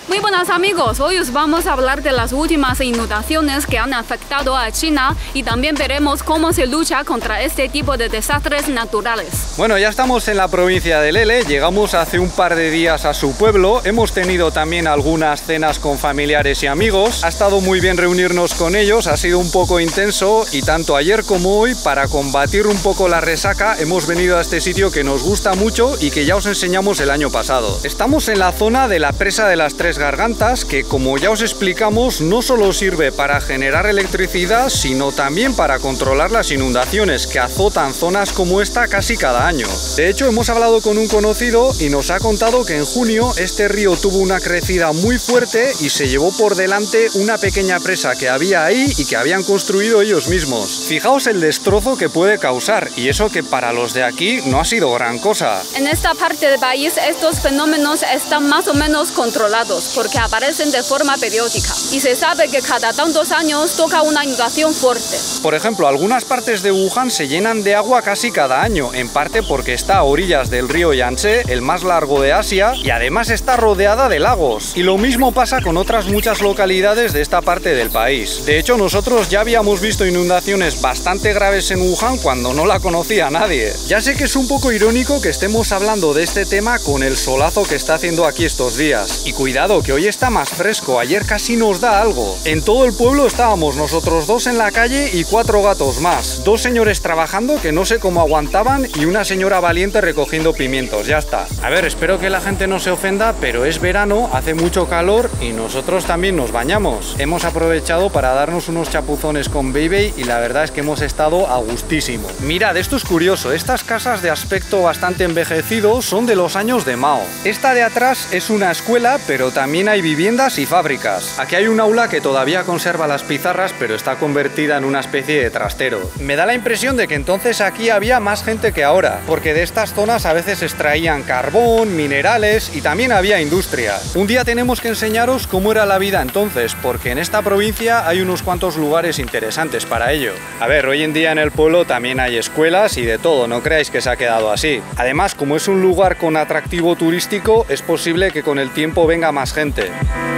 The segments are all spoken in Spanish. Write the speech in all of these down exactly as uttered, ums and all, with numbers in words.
Muy buenas amigos, hoy os vamos a hablar de las últimas inundaciones que han afectado a China y también veremos cómo se lucha contra este tipo de desastres naturales. Bueno, ya estamos en la provincia de Lele, llegamos hace un par de días a su pueblo, hemos tenido también algunas cenas con familiares y amigos, ha estado muy bien reunirnos con ellos, ha sido un poco intenso y tanto ayer como hoy, para combatir un poco la resaca, hemos venido a este sitio que nos gusta mucho y que ya os enseñamos el año pasado. Estamos en la zona de la presa de las Tres Gargantas, que como ya os explicamos no solo sirve para generar electricidad, sino también para controlar las inundaciones que azotan zonas como esta casi cada año. De hecho, hemos hablado con un conocido y nos ha contado que en junio este río tuvo una crecida muy fuerte y se llevó por delante una pequeña presa que había ahí y que habían construido ellos mismos. Fijaos el destrozo que puede causar, y eso que para los de aquí no ha sido gran cosa. En esta parte del país estos fenómenos están más o menos controlados, porque aparecen de forma periódica y se sabe que cada tantos años toca una inundación fuerte. Por ejemplo, algunas partes de Wuhan se llenan de agua casi cada año, en parte porque está a orillas del río Yangtze, el más largo de Asia, y además está rodeada de lagos. Y lo mismo pasa con otras muchas localidades de esta parte del país. De hecho, nosotros ya habíamos visto inundaciones bastante graves en Wuhan cuando no la conocía nadie. Ya sé que es un poco irónico que estemos hablando de este tema con el solazo que está haciendo aquí estos días. Y cuidado, que hoy está más fresco, ayer casi nos da algo. En todo el pueblo estábamos nosotros dos en la calle y cuatro gatos más. Dos señores trabajando que no sé cómo aguantaban y una señora valiente recogiendo pimientos, ya está. A ver, espero que la gente no se ofenda, pero es verano, hace mucho calor y nosotros también nos bañamos. Hemos aprovechado para darnos unos chapuzones con Baby y la verdad es que hemos estado a gustísimo. Mirad, esto es curioso, estas casas de aspecto bastante envejecido son de los años de Mao. Esta de atrás es una escuela, pero también hay viviendas y fábricas. Aquí hay un aula que todavía conserva las pizarras, pero está convertida en una especie de trastero. Me da la impresión de que entonces aquí había más gente que ahora, porque de estas zonas a veces extraían carbón, minerales y también había industria. Un día tenemos que enseñaros cómo era la vida entonces, porque en esta provincia hay unos cuantos lugares interesantes para ello. A ver, hoy en día en el pueblo también hay escuelas y de todo, no creáis que se ha quedado así. Además, como es un lugar con atractivo turístico, es posible que con el tiempo venga más gente.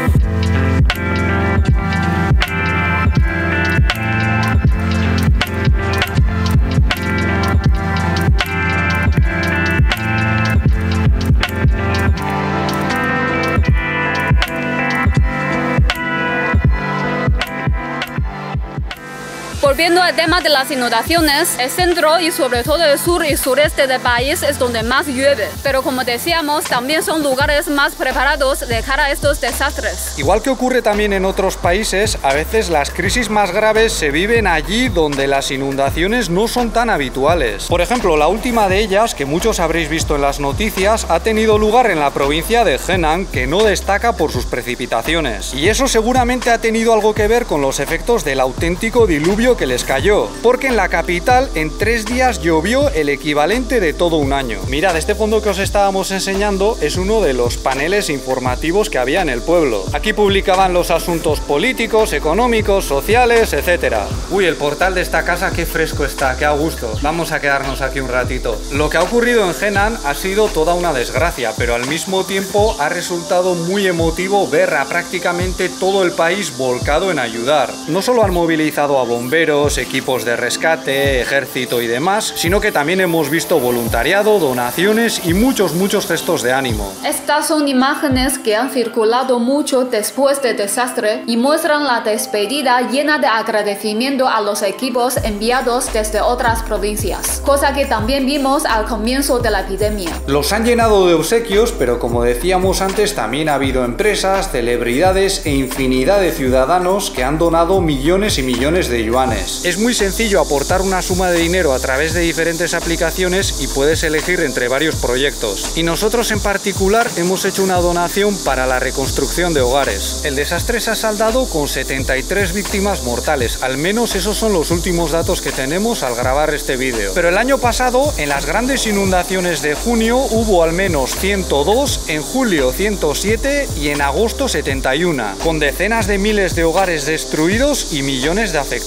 Volviendo al tema de las inundaciones, el centro y sobre todo el sur y sureste del país es donde más llueve, pero como decíamos, también son lugares más preparados de cara a estos desastres. Igual que ocurre también en otros países, a veces las crisis más graves se viven allí donde las inundaciones no son tan habituales. Por ejemplo, la última de ellas, que muchos habréis visto en las noticias, ha tenido lugar en la provincia de Henan, que no destaca por sus precipitaciones. Y eso seguramente ha tenido algo que ver con los efectos del auténtico diluvio que les cayó, porque en la capital en tres días llovió el equivalente de todo un año. Mirad, este fondo que os estábamos enseñando es uno de los paneles informativos que había en el pueblo. Aquí publicaban los asuntos políticos, económicos, sociales, etcétera. Uy, el portal de esta casa qué fresco está, qué a gusto. Vamos a quedarnos aquí un ratito. Lo que ha ocurrido en Henan ha sido toda una desgracia, pero al mismo tiempo ha resultado muy emotivo ver a prácticamente todo el país volcado en ayudar. No solo han movilizado a bomberos, equipos de rescate, ejército y demás, sino que también hemos visto voluntariado, donaciones y muchos, muchos gestos de ánimo. Estas son imágenes que han circulado mucho después del desastre y muestran la despedida llena de agradecimiento a los equipos enviados desde otras provincias, cosa que también vimos al comienzo de la epidemia. Los han llenado de obsequios, pero como decíamos antes, también ha habido empresas, celebridades e infinidad de ciudadanos que han donado millones y millones de yuanes. Es muy sencillo aportar una suma de dinero a través de diferentes aplicaciones y puedes elegir entre varios proyectos. Y nosotros en particular hemos hecho una donación para la reconstrucción de hogares. El desastre se ha saldado con setenta y tres víctimas mortales, al menos esos son los últimos datos que tenemos al grabar este vídeo. Pero el año pasado, en las grandes inundaciones de junio, hubo al menos ciento dos, en julio ciento siete y en agosto setenta y uno, con decenas de miles de hogares destruidos y millones de afectados.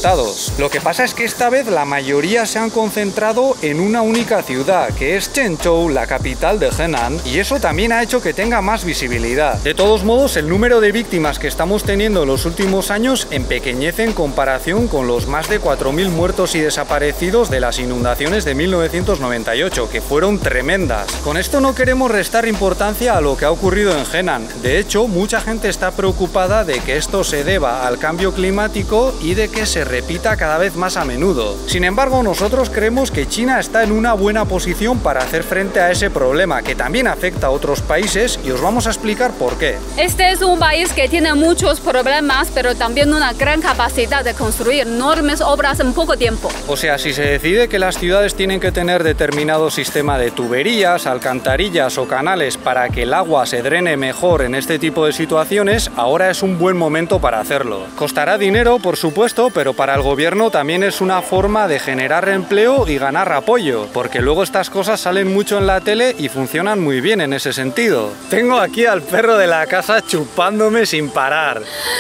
ríos. Lo que pasa es que esta vez la mayoría se han concentrado en una única ciudad, que es Zhengzhou, la capital de Henan, y eso también ha hecho que tenga más visibilidad. De todos modos, el número de víctimas que estamos teniendo en los últimos años empequeñece en comparación con los más de cuatro mil muertos y desaparecidos de las inundaciones de mil novecientos noventa y ocho, que fueron tremendas. Con esto no queremos restar importancia a lo que ha ocurrido en Henan. De hecho, mucha gente está preocupada de que esto se deba al cambio climático y de que se repita cada vez más a menudo. Sin embargo, nosotros creemos que China está en una buena posición para hacer frente a ese problema, que también afecta a otros países, y os vamos a explicar por qué. Este es un país que tiene muchos problemas, pero también una gran capacidad de construir enormes obras en poco tiempo. O sea, si se decide que las ciudades tienen que tener determinado sistema de tuberías, alcantarillas o canales para que el agua se drene mejor en este tipo de situaciones, ahora es un buen momento para hacerlo. Costará dinero, por supuesto, pero para el gobierno también es una forma de generar empleo y ganar apoyo, porque luego estas cosas salen mucho en la tele y funcionan muy bien en ese sentido. Tengo aquí al perro de la casa chupándome sin parar.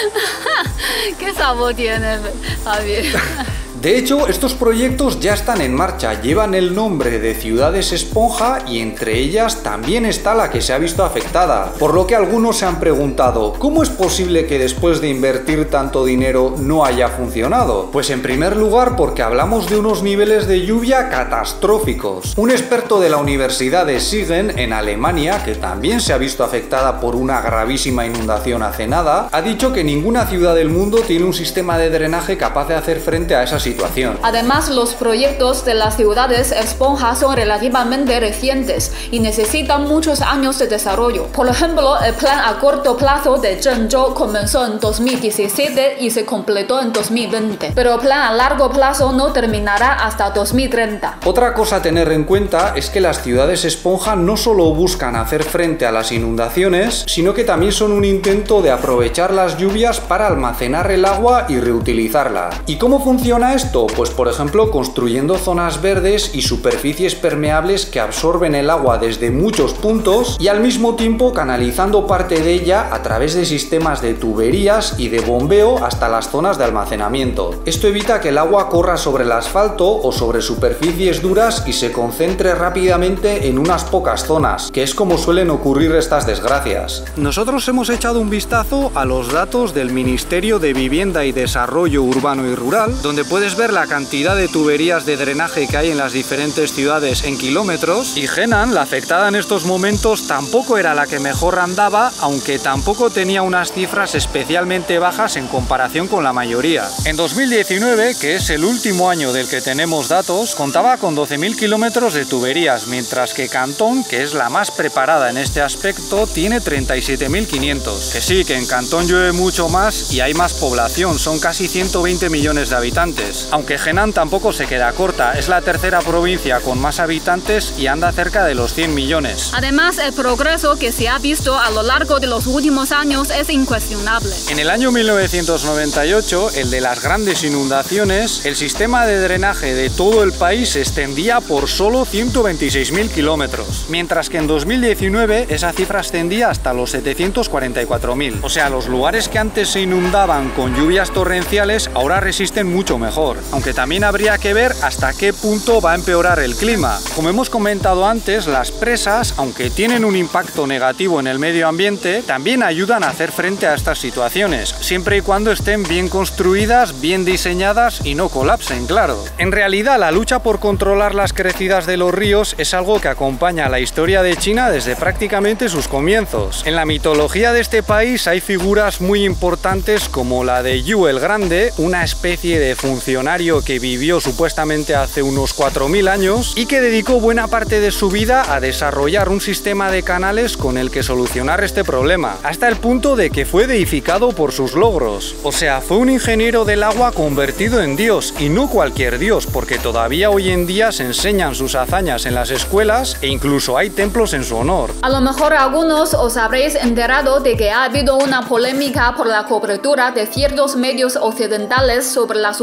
¿Qué sabor tiene, Javier? De hecho, estos proyectos ya están en marcha, llevan el nombre de ciudades esponja y entre ellas también está la que se ha visto afectada. Por lo que algunos se han preguntado, ¿cómo es posible que después de invertir tanto dinero no haya funcionado? Pues en primer lugar porque hablamos de unos niveles de lluvia catastróficos. Un experto de la Universidad de Siegen en Alemania, que también se ha visto afectada por una gravísima inundación hace nada, ha dicho que ninguna ciudad del mundo tiene un sistema de drenaje capaz de hacer frente a esa situación. Además, los proyectos de las ciudades esponja son relativamente recientes y necesitan muchos años de desarrollo. Por ejemplo, el plan a corto plazo de Zhengzhou comenzó en dos mil diecisiete y se completó en dos mil veinte, pero el plan a largo plazo no terminará hasta dos mil treinta. Otra cosa a tener en cuenta es que las ciudades esponja no solo buscan hacer frente a las inundaciones, sino que también son un intento de aprovechar las lluvias para almacenar el agua y reutilizarla. ¿Y cómo funciona esto? Pues por ejemplo construyendo zonas verdes y superficies permeables que absorben el agua desde muchos puntos y al mismo tiempo canalizando parte de ella a través de sistemas de tuberías y de bombeo hasta las zonas de almacenamiento. Esto evita que el agua corra sobre el asfalto o sobre superficies duras y se concentre rápidamente en unas pocas zonas, que es como suelen ocurrir estas desgracias. Nosotros hemos echado un vistazo a los datos del Ministerio de Vivienda y Desarrollo Urbano y Rural, donde puedes ver la cantidad de tuberías de drenaje que hay en las diferentes ciudades en kilómetros, y Henan, la afectada en estos momentos, tampoco era la que mejor andaba, aunque tampoco tenía unas cifras especialmente bajas en comparación con la mayoría. En dos mil diecinueve, que es el último año del que tenemos datos, contaba con doce mil kilómetros de tuberías, mientras que Cantón, que es la más preparada en este aspecto, tiene treinta y siete mil quinientos. Que sí, que en Cantón llueve mucho más y hay más población, son casi ciento veinte millones de habitantes. Aunque Henan tampoco se queda corta, es la tercera provincia con más habitantes y anda cerca de los cien millones. Además, el progreso que se ha visto a lo largo de los últimos años es incuestionable. En el año mil novecientos noventa y ocho, el de las grandes inundaciones, el sistema de drenaje de todo el país se extendía por solo ciento veintiséis mil kilómetros, mientras que en dos mil diecinueve esa cifra ascendía hasta los setecientos cuarenta y cuatro mil. O sea, los lugares que antes se inundaban con lluvias torrenciales ahora resisten mucho mejor, aunque también habría que ver hasta qué punto va a empeorar el clima. Como hemos comentado antes, las presas, aunque tienen un impacto negativo en el medio ambiente, también ayudan a hacer frente a estas situaciones, siempre y cuando estén bien construidas, bien diseñadas y no colapsen, claro. En realidad, la lucha por controlar las crecidas de los ríos es algo que acompaña la historia de China desde prácticamente sus comienzos. En la mitología de este país hay figuras muy importantes como la de Yu el Grande, una especie de funcionario que vivió supuestamente hace unos cuatro mil años y que dedicó buena parte de su vida a desarrollar un sistema de canales con el que solucionar este problema, hasta el punto de que fue deificado por sus logros. O sea, fue un ingeniero del agua convertido en dios, y no cualquier dios, porque todavía hoy en día se enseñan sus hazañas en las escuelas e incluso hay templos en su honor. A lo mejor algunos os habréis enterado de que ha habido una polémica por la cobertura de ciertos medios occidentales sobre las últimas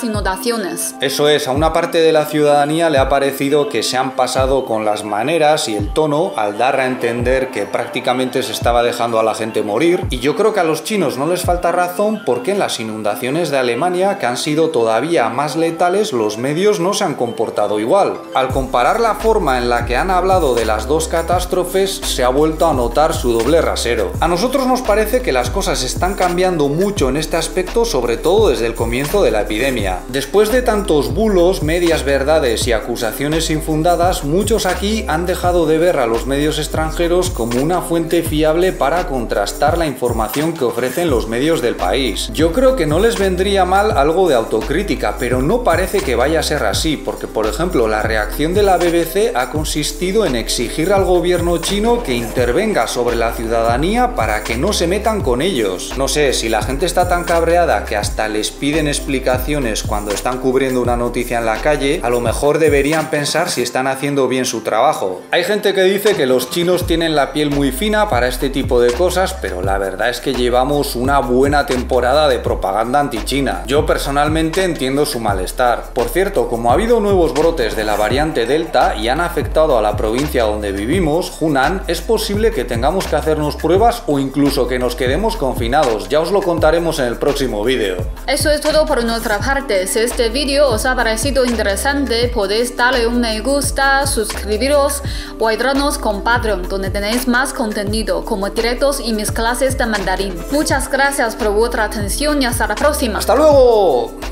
las inundaciones. Eso es, a una parte de la ciudadanía le ha parecido que se han pasado con las maneras y el tono al dar a entender que prácticamente se estaba dejando a la gente morir, y yo creo que a los chinos no les falta razón porque en las inundaciones de Alemania, que han sido todavía más letales, los medios no se han comportado igual. Al comparar la forma en la que han hablado de las dos catástrofes, se ha vuelto a notar su doble rasero. A nosotros nos parece que las cosas están cambiando mucho en este aspecto, sobre todo desde el comienzo de la epidemia. Después de tantos bulos, medias verdades y acusaciones infundadas, muchos aquí han dejado de ver a los medios extranjeros como una fuente fiable para contrastar la información que ofrecen los medios del país. Yo creo que no les vendría mal algo de autocrítica, pero no parece que vaya a ser así, porque por ejemplo la reacción de la B B C ha consistido en exigir al gobierno chino que intervenga sobre la ciudadanía para que no se metan con ellos. No sé, si la gente está tan cabreada que hasta les piden explicaciones cuando están cubriendo una noticia en la calle, a lo mejor deberían pensar si están haciendo bien su trabajo. Hay gente que dice que los chinos tienen la piel muy fina para este tipo de cosas, pero la verdad es que llevamos una buena temporada de propaganda anti-China. Yo personalmente entiendo su malestar. Por cierto, como ha habido nuevos brotes de la variante Delta y han afectado a la provincia donde vivimos, Hunan, es posible que tengamos que hacernos pruebas o incluso que nos quedemos confinados. Ya os lo contaremos en el próximo vídeo. Eso es todo por nuestra parte. Si este vídeo os ha parecido interesante, podéis darle un me gusta, suscribiros o ayudarnos con Patreon, donde tenéis más contenido como directos y mis clases de mandarín. Muchas gracias por vuestra atención y hasta la próxima. ¡Hasta luego!